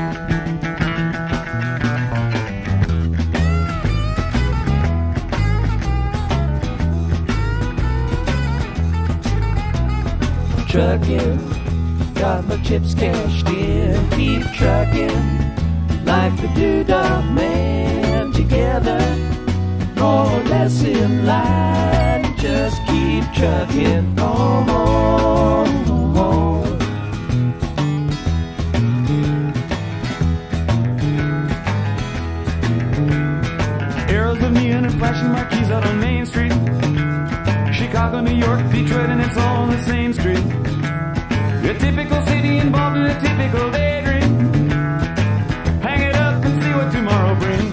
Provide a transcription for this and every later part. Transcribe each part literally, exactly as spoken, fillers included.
Trucking, got my chips cashed in. Keep trucking like the Doodah Man. Together, more or less in line. Just keep trucking on, on, on. Arrows of neon and flashing marquees out on Main Street. Chicago, New York, Detroit, and it's all on the same street. A typical city involved in a typical daydream. Hang it up and see what tomorrow brings.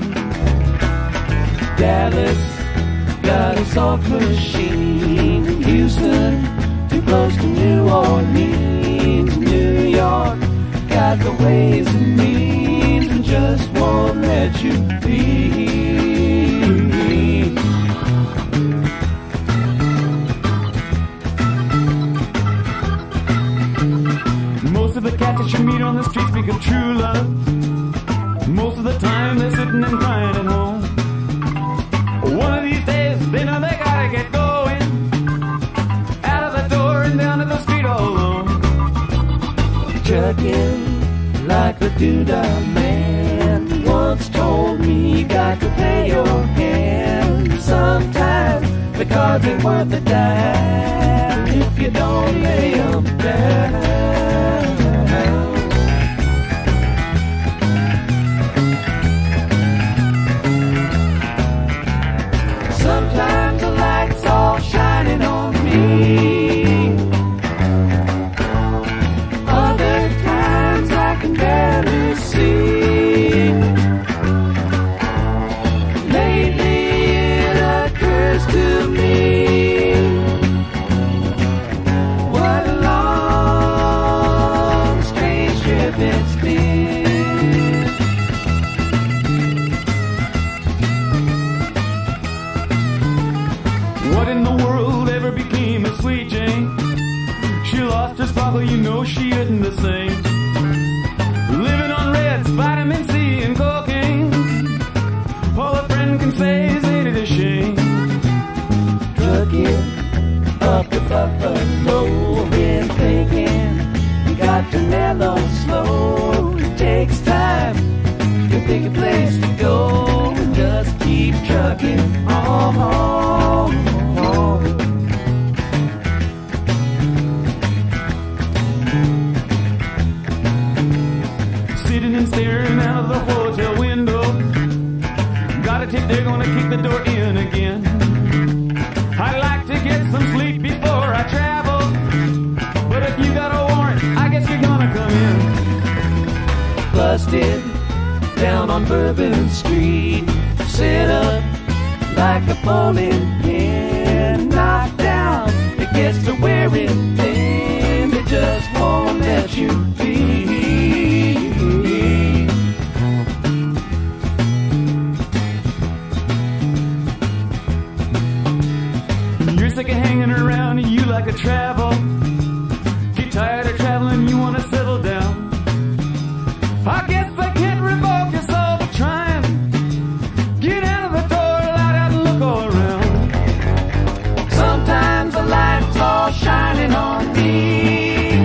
Dallas got a soft machine. Houston, too close to New Orleans. New York got the ways and means and just won't let you be. Most of the cats that you meet on the street speak of true love. Most of the time they're sitting and crying at home. One of these days they know they gotta get going. Out of the door and down to the street all alone. Trucking like the Doodah Man once told me, you got to pay your hand. Sometimes the cards ain't worth a dime if you don't lay them down. Sometimes the light's all shining on me. Other times I can barely see. Lately it occurs to me, what a long, strange trip it's been. What in the world ever became of Sweet Jane? She lost her sparkle, you know she isn't the same. Living on Reds, vitamin C and cocaine. All a friend can say is ain't it a shame. Trucking up the Buffalo, been thinking you got to mellow slow. It takes time to pick a place to go and just keep trucking on, on, on. Sitting and staring out of the hotel window. Got a tip, they're gonna kick the door in again. I'd like to get some sleep before I travel, but if you got a warrant, I guess you're gonna come in. Busted down on Bourbon Street, set up like a bowling pin. Knocked down, it gets to wearing thin. They just won't let you be. You're sick of hanging around and you like to travel. Get tired of traveling, you wanna settle down. I guess I can't revoke your soul for trying. Get out of the door, light out and look all around. Sometimes the light's all shining on me.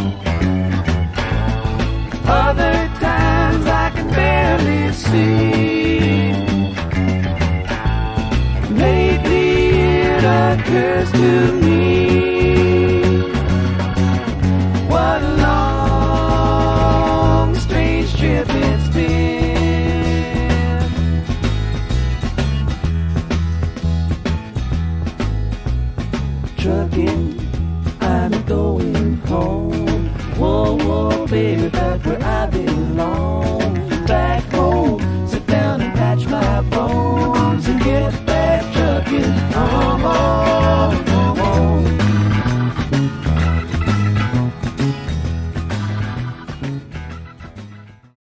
Other times I can barely see. Lately it occurs to me, what a long, strange trip it's been. Trucking, I'm going home. Whoa, whoa, baby, back where I belong.